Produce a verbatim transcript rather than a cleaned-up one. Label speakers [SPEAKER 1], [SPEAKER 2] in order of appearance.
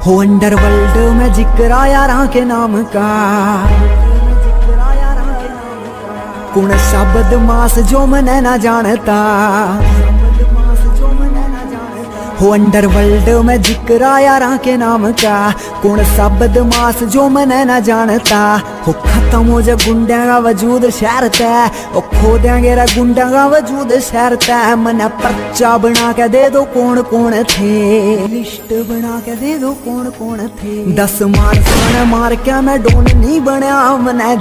[SPEAKER 1] हो अंडरवर्ल्ड में जिक्र आया राह के नाम का, कौन सा बदमाश जो मने ना जानता। हो अंडरवर्ल्ड में जिक्र आया राह के नाम का, कौन सा बदमाश जो मने ना जानता। हो खत्म हो जा गुंडा का वजूद शहर तय, ओ खो देंगे रे गुंडा का वजूद शहर तय। मने पर्चा बना के दे दो कौन कौन थे, लिस्ट बना के दे दो कौन कौन थे। दस मार मार के मैं डोन नहीं बनया, मने